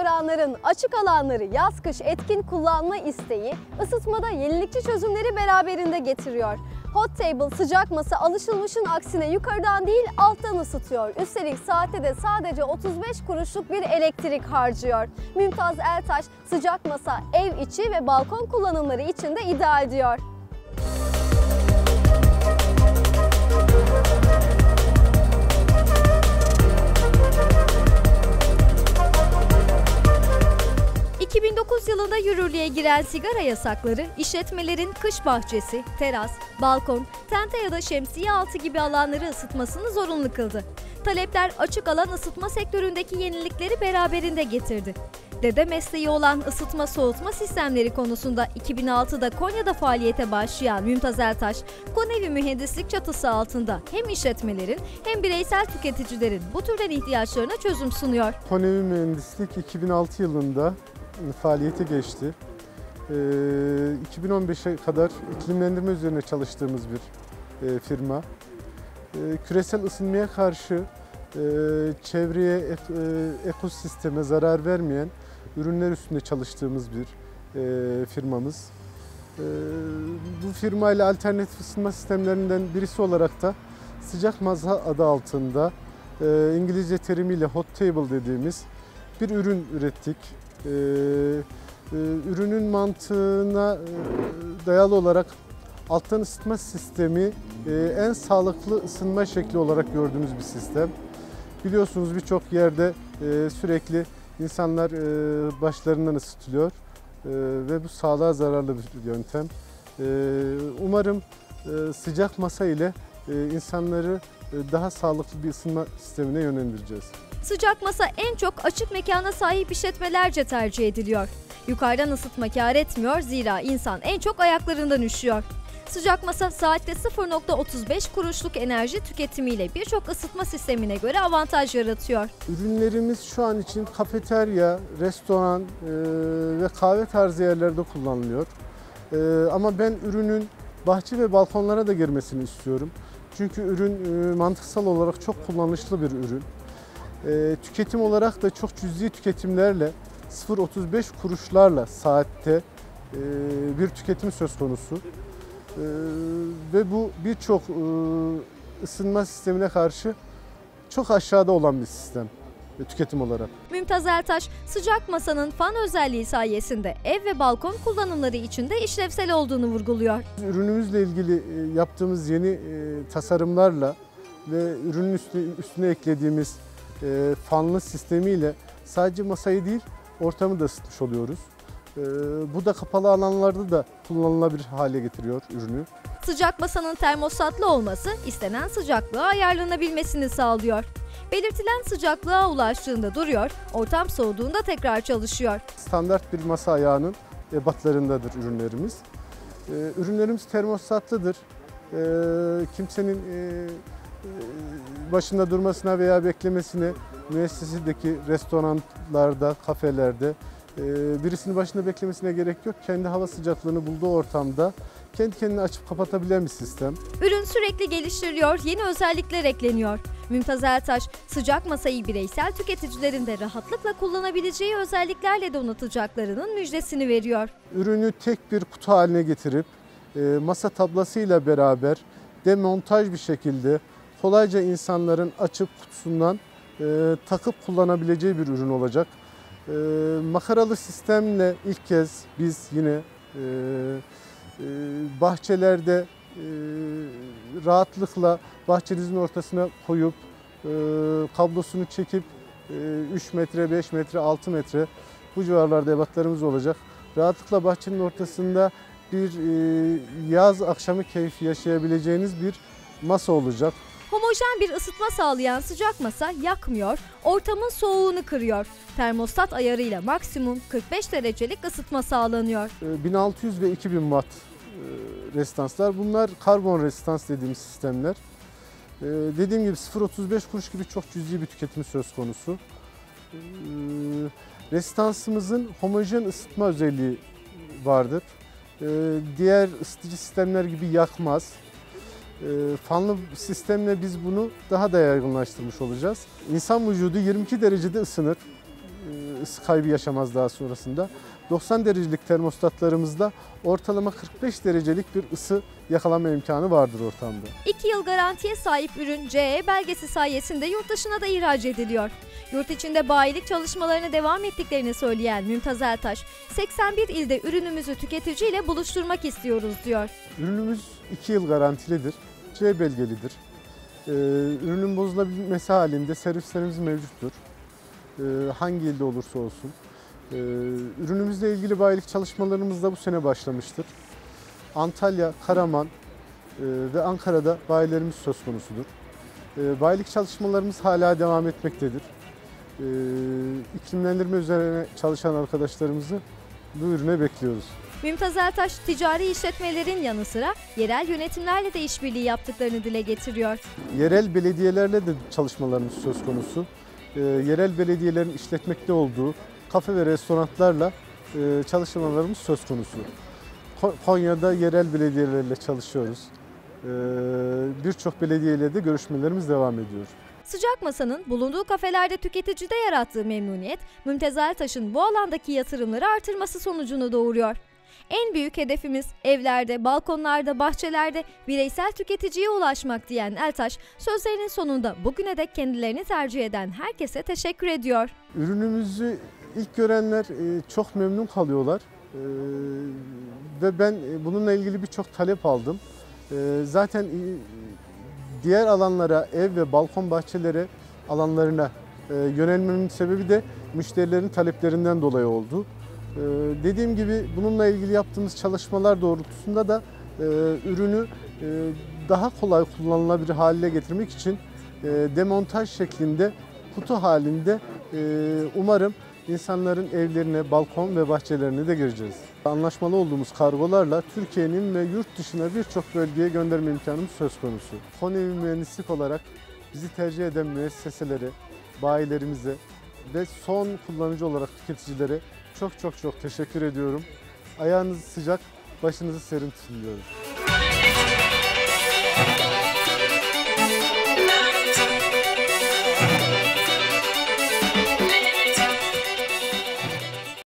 restoranların açık alanları yaz-kış etkin kullanma isteği ısıtmada yenilikçi çözümleri beraberinde getiriyor. Hot Table sıcak masa alışılmışın aksine yukarıdan değil alttan ısıtıyor. Üstelik saatte de sadece 35 kuruşluk bir elektrik harcıyor. Mümtaz Eltaş sıcak masa ev içi ve balkon kullanımları için de ideal diyor. ...2009 yılında yürürlüğe giren sigara yasakları, işletmelerin kış bahçesi, teras, balkon, tente ya da şemsiye altı gibi alanları ısıtmasını zorunlu kıldı. Talepler açık alan ısıtma sektöründeki yenilikleri beraberinde getirdi. Dede mesleği olan ısıtma soğutma sistemleri konusunda 2006'da Konya'da faaliyete başlayan Mümtaz Eltaş, Konevi mühendislik çatısı altında hem işletmelerin hem bireysel tüketicilerin bu türden ihtiyaçlarına çözüm sunuyor. Konevi mühendislik 2006 yılında faaliyete geçti. 2015'e kadar iklimlendirme üzerine çalıştığımız bir firma. Küresel ısınmaya karşı çevreye, ekosisteme zarar vermeyen ürünler üstünde çalıştığımız bir firmamız. Bu firmayla alternatif ısınma sistemlerinden birisi olarak da sıcak masa adı altında İngilizce terimiyle Hot Table dediğimiz bir ürün ürettik. Ürünün mantığına dayalı olarak alttan ısıtma sistemi en sağlıklı ısınma şekli olarak gördüğümüz bir sistem. Biliyorsunuz birçok yerde sürekli insanlar başlarından ısıtılıyor ve bu sağlığa zararlı bir yöntem. Umarım sıcak masa ile insanları daha sağlıklı bir ısınma sistemine yönlendireceğiz. Sıcak masa en çok açık mekana sahip işletmelerce tercih ediliyor. Yukarıdan ısıtma kâr etmiyor, zira insan en çok ayaklarından üşüyor. Sıcak masa saatte 0,35 kuruşluk enerji tüketimiyle birçok ısıtma sistemine göre avantaj yaratıyor. Ürünlerimiz şu an için kafeterya, restoran ve kahve tarzı yerlerde kullanılıyor. Ama ben ürünün bahçe ve balkonlara da girmesini istiyorum. Çünkü ürün mantıksal olarak çok kullanışlı bir ürün. Tüketim olarak da çok cüzi tüketimlerle 0,35 kuruşlarla saatte bir tüketim söz konusu. Ve bu birçok ısınma sistemine karşı çok aşağıda olan bir sistem tüketim olarak. Mümtaz Eltaş, sıcak masanın fan özelliği sayesinde ev ve balkon kullanımları için de işlevsel olduğunu vurguluyor. Ürünümüzle ilgili yaptığımız yeni tasarımlarla ve ürünün üstüne eklediğimiz fanlı sistemiyle sadece masayı değil ortamı da ısıtmış oluyoruz. Bu da kapalı alanlarda da kullanılabilir hale getiriyor ürünü. Sıcak masanın termostatlı olması istenen sıcaklığa ayarlanabilmesini sağlıyor. Belirtilen sıcaklığa ulaştığında duruyor, ortam soğuduğunda tekrar çalışıyor. Standart bir masa ayağının ebatlarındadır ürünlerimiz. Ürünlerimiz termostatlıdır. Kimsenin başında durmasına veya beklemesine müessesedeki restoranlarda, kafelerde birisinin başında beklemesine gerek yok. Kendi hava sıcaklığını bulduğu ortamda kendi kendini açıp kapatabilen bir sistem. Ürün sürekli geliştiriliyor, yeni özellikler ekleniyor. Mümtaz Eltaş, sıcak masayı bireysel tüketicilerin de rahatlıkla kullanabileceği özelliklerle donatacaklarının müjdesini veriyor. Ürünü tek bir kutu haline getirip masa tablasıyla beraber demontaj bir şekilde kolayca insanların açıp kutusundan takıp kullanabileceği bir ürün olacak. Makaralı sistemle ilk kez biz yine bahçelerde rahatlıkla bahçenizin ortasına koyup kablosunu çekip 3 metre, 5 metre, 6 metre bu civarlarda ebatlarımız olacak. Rahatlıkla bahçenin ortasında bir yaz akşamı keyfi yaşayabileceğiniz bir masa olacak. Homojen bir ısıtma sağlayan sıcak masa yakmıyor, ortamın soğuğunu kırıyor. Termostat ayarıyla maksimum 45 derecelik ısıtma sağlanıyor. 1600 ve 2000 watt rezistanslar. Bunlar karbon rezistans dediğimiz sistemler. Dediğim gibi 0,35 kuruş gibi çok cüzi bir tüketim söz konusu. Rezistansımızın homojen ısıtma özelliği vardır. Diğer ısıtıcı sistemler gibi yakmaz. Fanlı sistemle biz bunu daha da yaygınlaştırmış olacağız. İnsan vücudu 22 derecede ısınır. ısı kaybı yaşamaz daha sonrasında. 90 derecelik termostatlarımızda ortalama 45 derecelik bir ısı yakalama imkanı vardır ortamda. 2 yıl garantiye sahip ürün CE belgesi sayesinde yurt dışına da ihraç ediliyor. Yurt içinde bayilik çalışmalarına devam ettiklerini söyleyen Mümtaz Eltaş, 81 ilde ürünümüzü tüketiciyle buluşturmak istiyoruz diyor. Ürünümüz 2 yıl garantilidir, CE belgelidir. Ürünün bozulabilmesi halinde servislerimiz mevcuttur. Hangi ilde olursa olsun. Ürünümüzle ilgili bayilik çalışmalarımız da bu sene başlamıştır. Antalya, Karaman ve Ankara'da bayilerimiz söz konusudur. Bayilik çalışmalarımız hala devam etmektedir. İklimlendirme üzerine çalışan arkadaşlarımızı bu ürüne bekliyoruz. Mümtaz Eltaş, ticari işletmelerin yanı sıra yerel yönetimlerle de işbirliği yaptıklarını dile getiriyor. Yerel belediyelerle de çalışmalarımız söz konusu. Yerel belediyelerin işletmekte olduğu kafe ve restoranlarla çalışmalarımız söz konusu. Konya'da yerel belediyelerle çalışıyoruz. Birçok belediyeyle de görüşmelerimiz devam ediyor. Sıcak Masa'nın bulunduğu kafelerde tüketicide yarattığı memnuniyet, Mümtaz Eltaş'ın bu alandaki yatırımları artırması sonucunu doğuruyor. En büyük hedefimiz evlerde, balkonlarda, bahçelerde bireysel tüketiciye ulaşmak diyen Eltaş, sözlerinin sonunda bugüne dek kendilerini tercih eden herkese teşekkür ediyor. Ürünümüzü ilk görenler çok memnun kalıyorlar ve ben bununla ilgili birçok talep aldım. Zaten diğer alanlara, ev ve balkon bahçeleri alanlarına yönelmemin sebebi de müşterilerin taleplerinden dolayı oldu. Dediğim gibi bununla ilgili yaptığımız çalışmalar doğrultusunda da ürünü daha kolay kullanılabilir hale getirmek için demontaj şeklinde, kutu halinde umarım insanların evlerine, balkon ve bahçelerine de gireceğiz. Anlaşmalı olduğumuz kargolarla Türkiye'nin ve yurt dışına birçok bölgeye gönderme imkanımız söz konusu. Konevi Mühendislik olarak bizi tercih eden müesseselere, bayilerimize ve son kullanıcı olarak tüketicilere çok teşekkür ediyorum. Ayağınız sıcak, başınızı serin tutun diyorum.